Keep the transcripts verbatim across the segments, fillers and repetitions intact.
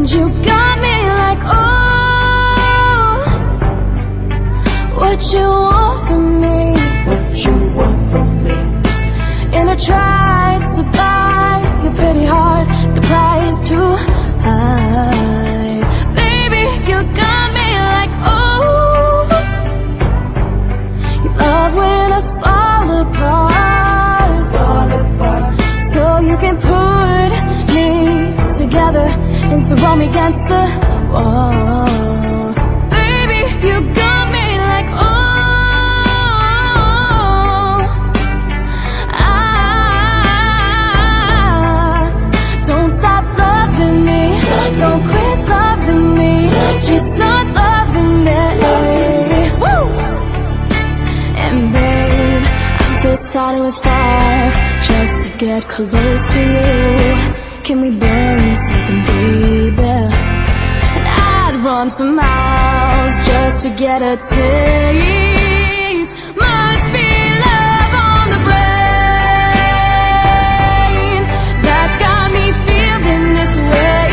you got me like, oh, what you want from me? What you want from me? And I tried to buy your pretty heart, the price too high. Baby, you got me like, oh, you love when I fall apart, Fall apart. so you can put me together and throw me against the wall. Baby, you got me like, oh, ah, don't stop loving me, don't quit loving me, just start loving me. Woo! And babe, I'm fist fighting with fire just to get close to you. Can we burn something, baby? And I'd run for miles just to get a taste. Must be love on the brain that's got me feeling this way.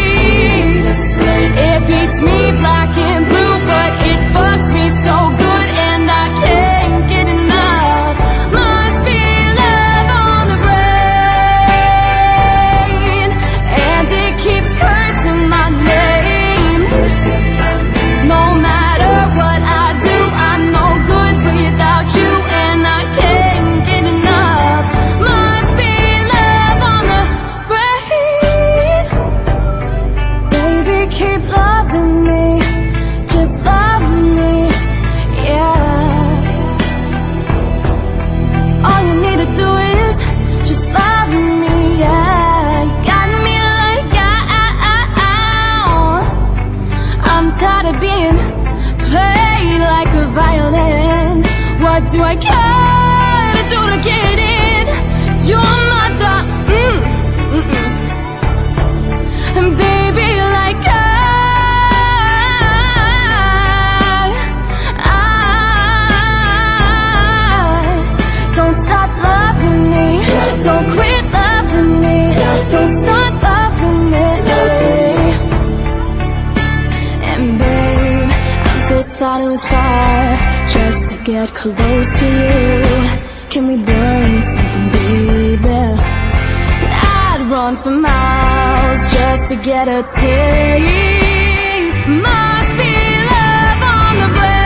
It beats me black and blue, but it fucks me so good and I can't get enough. Must be love on the brain, and it keeps cursing my name. No matter what I do, I'm no good without you, and I can't get enough. Must be love on the brain. Baby, keep loving me, just love me, yeah. All you need to do is just love me, yeah. You got me like, ah, I'm tired of being played like a violin. What do I gotta do to get in your mother? Mm, mm, mm. And baby, like I, I don't stop loving me, don't quit loving me, don't stop loving me. And babe, I'm fist fighting with fire just to get close to you. Can we burn something, baby? And I'd run for miles just to get a taste. Must be love on the brain.